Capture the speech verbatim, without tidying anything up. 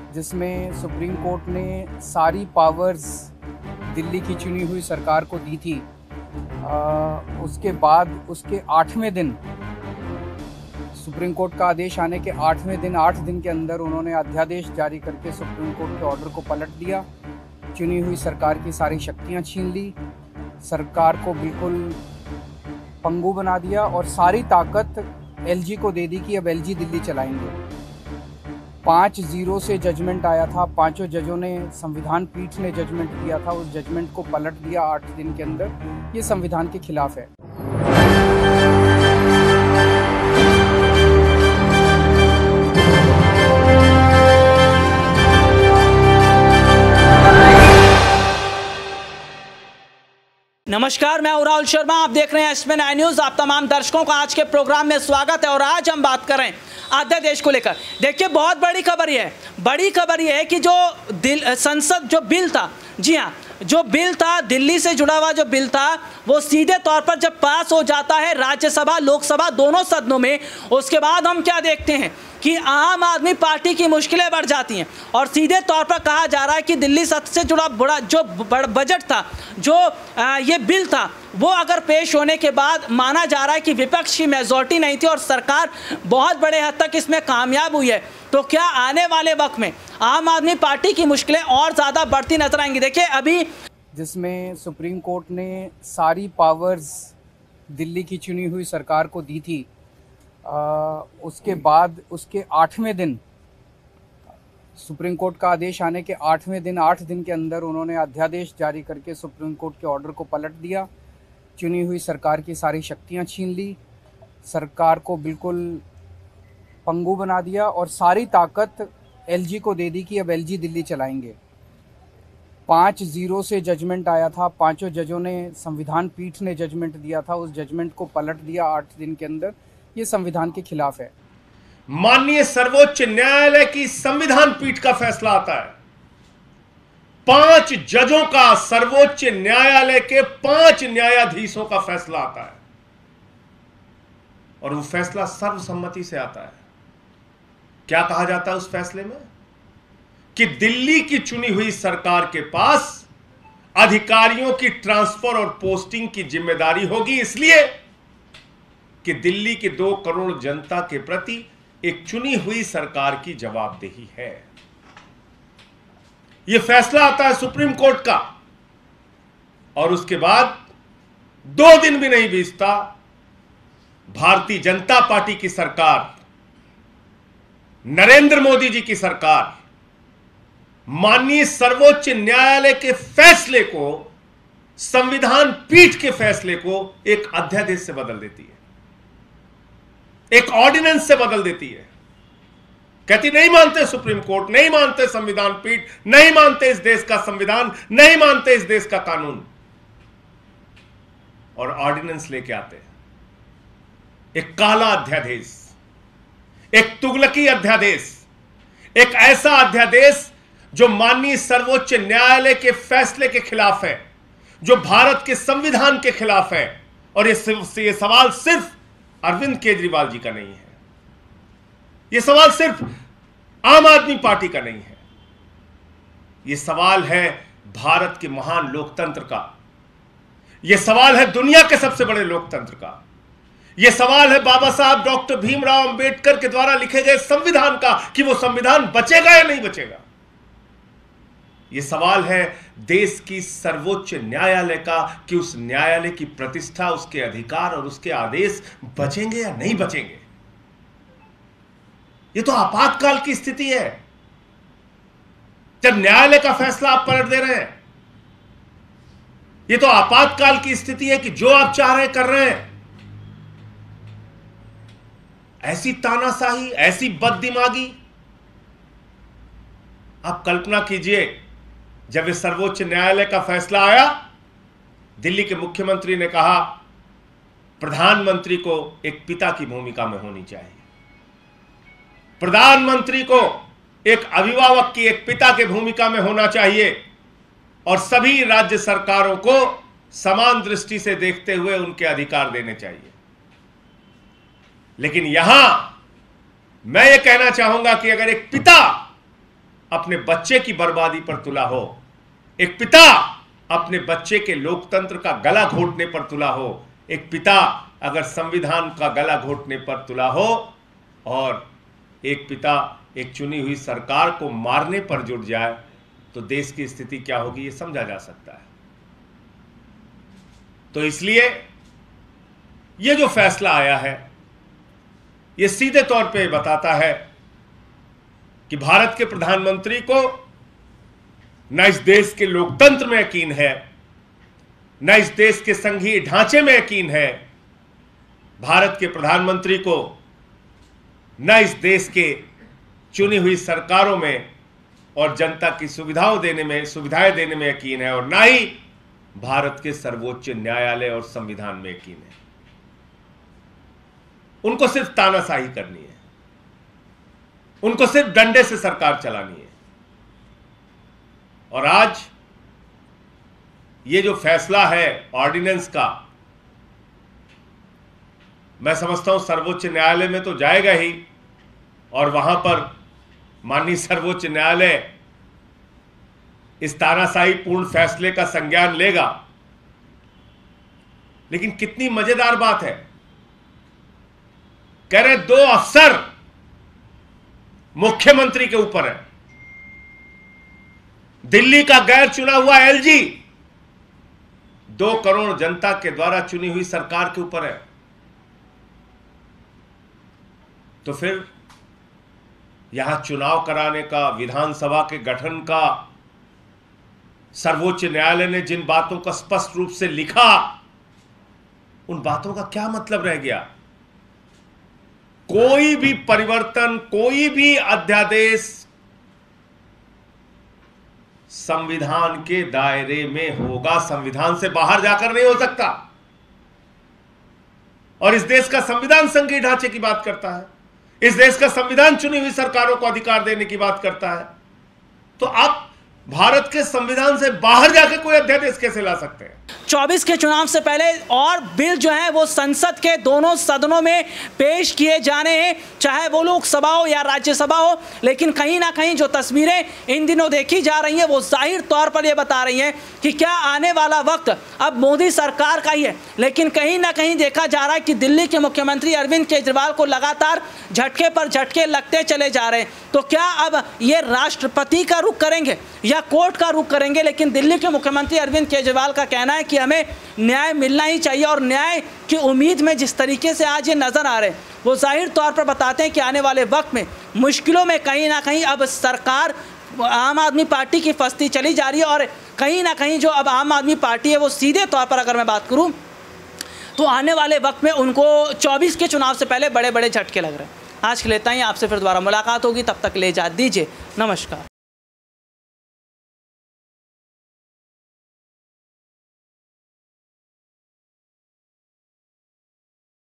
जिसमें supreme court ने सारी पावर्स दिल्ली की चुनी हुई सरकार को दी थी। आ, उसके बाद उसके आठवें दिन सुप्रीम कोर्ट का आदेश आने के आठवें दिन आठ दिन के अंदर उन्होंने अध्यादेश जारी करके सुप्रीम कोर्ट के ऑर्डर को पलट दिया। चुनी हुई सरकार की सारी शक्तियां छीन ली, सरकार को बिल्कुल पंगु बना दिया और सारी ताकत एलजी को दे दी कि अब एलजी दिल्ली चलाएंगे। पाँच जीरो से जजमेंट आया था, पांचों जजों ने, संविधान पीठ ने जजमेंट दिया था, उस जजमेंट को पलट दिया आठ दिन के अंदर। ये संविधान के खिलाफ है। नमस्कार, मैं हूं राहुल शर्मा। आप देख रहे हैं एस पी नाइन न्यूज़। आप तमाम दर्शकों का आज के प्रोग्राम में स्वागत है और आज हम बात कर रहे हैं अध्यादेश को लेकर। देखिए, बहुत बड़ी खबर ये है बड़ी खबर ये है कि जो दिल संसद जो बिल था, जी हाँ, जो बिल था, दिल्ली से जुड़ा हुआ जो बिल था, वो सीधे तौर पर जब पास हो जाता है राज्यसभा लोकसभा दोनों सदनों में, उसके बाद हम क्या देखते हैं कि आम आदमी पार्टी की मुश्किलें बढ़ जाती हैं और सीधे तौर पर कहा जा रहा है कि दिल्ली सत्र से जुड़ा बड़ा जो बजट था, जो आ, ये बिल था, वो अगर पेश होने के बाद माना जा रहा है कि विपक्ष की मेजॉरिटी नहीं थी और सरकार बहुत बड़े हद तक इसमें कामयाब हुई है, तो क्या आने वाले वक्त में आम आदमी पार्टी की मुश्किलें और ज़्यादा बढ़ती नजर आएंगी। देखिए, अभी जिसमें सुप्रीम कोर्ट ने सारी पावर्स दिल्ली की चुनी हुई सरकार को दी थी, आ, उसके बाद उसके आठवें दिन सुप्रीम कोर्ट का आदेश आने के आठवें दिन आठ दिन के अंदर उन्होंने अध्यादेश जारी करके सुप्रीम कोर्ट के ऑर्डर को पलट दिया। चुनी हुई सरकार की सारी शक्तियां छीन ली, सरकार को बिल्कुल पंगु बना दिया और सारी ताकत एलजी को दे दी कि अब एलजी दिल्ली चलाएंगे। पाँच जीरो से जजमेंट आया था, पांचों जजों ने, संविधान पीठ ने जजमेंट दिया था, उस जजमेंट को पलट दिया आठ दिन के अंदर। ये संविधान के खिलाफ है। माननीय सर्वोच्च न्यायालय की संविधान पीठ का फैसला आता है। पांच जजों का, सर्वोच्च न्यायालय के पांच न्यायाधीशों का फैसला आता है और वो फैसला सर्वसम्मति से आता है। क्या कहा जाता है उस फैसले में? कि दिल्ली की चुनी हुई सरकार के पास अधिकारियों की ट्रांसफर और पोस्टिंग की जिम्मेदारी होगी, इसलिए कि दिल्ली की दो करोड़ जनता के प्रति एक चुनी हुई सरकार की जवाबदेही है। यह फैसला आता है सुप्रीम कोर्ट का और उसके बाद दो दिन भी नहीं बीतता, भारतीय जनता पार्टी की सरकार, नरेंद्र मोदी जी की सरकार माननीय सर्वोच्च न्यायालय के फैसले को, संविधान पीठ के फैसले को एक अध्यादेश से बदल देती है, एक ऑर्डिनेंस से बदल देती है। कहती नहीं मानते सुप्रीम कोर्ट, नहीं मानते संविधान पीठ, नहीं मानते इस देश का संविधान, नहीं मानते इस देश का कानून, और ऑर्डिनेंस लेके आते हैं एक काला अध्यादेश, एक तुगलकी अध्यादेश, एक ऐसा अध्यादेश जो माननीय सर्वोच्च न्यायालय के फैसले के खिलाफ है, जो भारत के संविधान के खिलाफ है। और ये ये सवाल सिर्फ अरविंद केजरीवाल जी का नहीं है, यह सवाल सिर्फ आम आदमी पार्टी का नहीं है, यह सवाल है भारत के महान लोकतंत्र का, यह सवाल है दुनिया के सबसे बड़े लोकतंत्र का, यह सवाल है बाबा साहब डॉक्टर भीमराव अंबेडकर के द्वारा लिखे गए संविधान का कि वो संविधान बचेगा या नहीं बचेगा। यह सवाल है देश की सर्वोच्च न्यायालय का कि उस न्यायालय की प्रतिष्ठा, उसके अधिकार और उसके आदेश बचेंगे या नहीं बचेंगे। यह तो आपातकाल की स्थिति है जब न्यायालय का फैसला आप पलट दे रहे हैं। यह तो आपातकाल की स्थिति है कि जो आप चाह रहे कर रहे हैं। ऐसी तानाशाही, ऐसी बददिमागी, आप कल्पना कीजिए जब इस सर्वोच्च न्यायालय का फैसला आया, दिल्ली के मुख्यमंत्री ने कहा प्रधानमंत्री को एक पिता की भूमिका में होनी चाहिए, प्रधानमंत्री को एक अभिभावक की, एक पिता की भूमिका में होना चाहिए और सभी राज्य सरकारों को समान दृष्टि से देखते हुए उनके अधिकार देने चाहिए। लेकिन यहां मैं ये कहना चाहूंगा कि अगर एक पिता अपने बच्चे की बर्बादी पर तुला हो, एक पिता अपने बच्चे के लोकतंत्र का गला घोटने पर तुला हो, एक पिता अगर संविधान का गला घोटने पर तुला हो, और एक पिता एक चुनी हुई सरकार को मारने पर जुट जाए, तो देश की स्थिति क्या होगी ये समझा जा सकता है। तो इसलिए ये जो फैसला आया है ये सीधे तौर पे बताता है कि भारत के प्रधानमंत्री को न इस देश के लोकतंत्र में यकीन है, न इस देश के संघीय ढांचे में यकीन है। भारत के प्रधानमंत्री को न इस देश के चुनी हुई सरकारों में और जनता की सुविधाओं देने में सुविधाएं देने में यकीन है, और न ही भारत के सर्वोच्च न्यायालय और संविधान में यकीन है। उनको सिर्फ तानाशाही करनी है, उनको सिर्फ डंडे से सरकार चलानी है। और आज ये जो फैसला है ऑर्डिनेंस का, मैं समझता हूं सर्वोच्च न्यायालय में तो जाएगा ही, और वहां पर माननीय सर्वोच्च न्यायालय इस तानाशाही पूर्ण फैसले का संज्ञान लेगा। लेकिन कितनी मजेदार बात है, कह रहे दो अफसर मुख्यमंत्री के ऊपर है। दिल्ली का गैर चुना हुआ एलजी दो करोड़ जनता के द्वारा चुनी हुई सरकार के ऊपर है। तो फिर यहां चुनाव कराने का, विधानसभा के गठन का, सर्वोच्च न्यायालय ने जिन बातों का स्पष्ट रूप से लिखा, उन बातों का क्या मतलब रह गया? कोई भी परिवर्तन, कोई भी अध्यादेश संविधान के दायरे में होगा, संविधान से बाहर जाकर नहीं हो सकता। और इस देश का संविधान संघीय ढांचे की बात करता है, इस देश का संविधान चुनी हुई सरकारों को अधिकार देने की बात करता है। तो आप भारत के संविधान से बाहर जाकर कोई अध्यादेश कैसे ला सकते हैं? चौबीस के चुनाव से पहले और बिल जो है वो संसद के दोनों सदनों में पेश किए जाने हैं, चाहे वो लोकसभा हो या राज्यसभा हो। लेकिन कहीं ना कहीं जो तस्वीरें इन दिनों देखी जा रही हैं वो जाहिर तौर पर ये बता रही हैं कि क्या आने वाला वक्त अब मोदी सरकार का ही है। लेकिन कहीं ना कहीं देखा जा रहा है कि दिल्ली के मुख्यमंत्री अरविंद केजरीवाल को लगातार झटके पर झटके लगते चले जा रहे हैं। तो क्या अब ये राष्ट्रपति का रुख करेंगे या कोर्ट का रुख करेंगे? लेकिन दिल्ली के मुख्यमंत्री अरविंद केजरीवाल का कहना है कि हमें न्याय मिलना ही चाहिए, और न्याय की उम्मीद में जिस तरीके से आज ये नजर आ रहे हैं वो जाहिर तौर पर बताते हैं कि आने वाले वक्त में मुश्किलों में कहीं ना कहीं अब सरकार आम आदमी पार्टी की फंसती चली जा रही है। और कहीं ना कहीं जो अब आम आदमी पार्टी है वो सीधे तौर पर अगर मैं बात करूं तो आने वाले वक्त में उनको चौबीस के चुनाव से पहले बड़े बड़े झटके लग रहे हैं। आज के लिए इतना ही, आपसे फिर दोबारा मुलाकात होगी, तब तक ले जा दीजिए, नमस्कार।